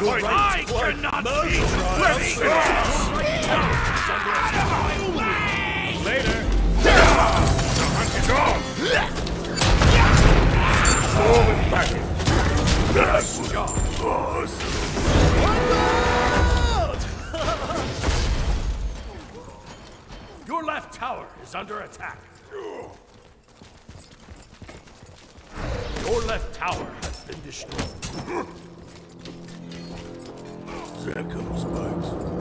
I cannot be Later. The hunt is on! Forward battle! That's awesome! Your left tower is under attack. Your left tower has been destroyed. There comes Bugs.